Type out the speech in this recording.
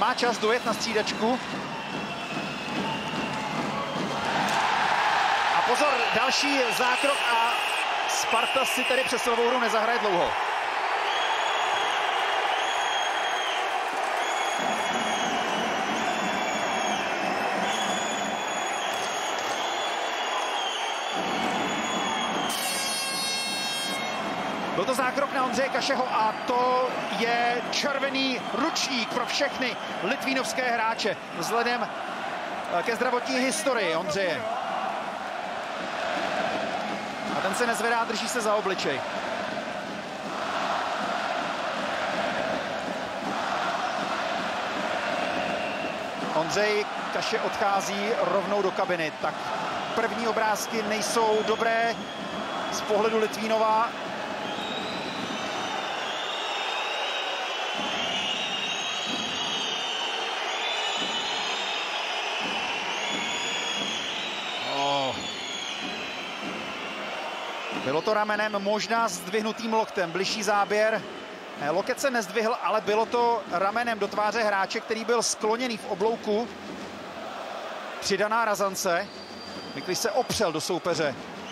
má čas dojet na střídačku. A pozor, další zákrok a Sparta si tedy přesilovou hru nezahraje dlouho. Byl to zákrok na Ondřeje Kašeho a to je červený ručník pro všechny litvínovské hráče vzhledem ke zdravotní historii Ondřeje. A ten se nezvedá, drží se za obličej. Ondřej Kaše odchází rovnou do kabiny. Tak první obrázky nejsou dobré z pohledu Litvínova. Bylo to ramenem, možná zdvihnutým loktem, bližší záběr. Loket se nezdvihl, ale bylo to ramenem do tváře hráče, který byl skloněný v oblouku. Přidaná razance. Mikliš se opřel do soupeře